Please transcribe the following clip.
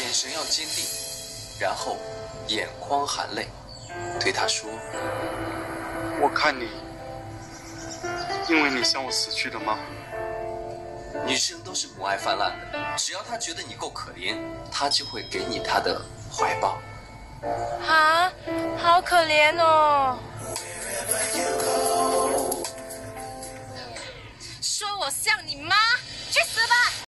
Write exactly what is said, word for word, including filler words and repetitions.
眼神要坚定，然后眼眶含泪，对他说：“ 我看你，因为你向我死去的吗？” 女生都是母爱泛滥的，只要她觉得你够可怜，她就会给你她的怀抱。 啊，好可怜哦！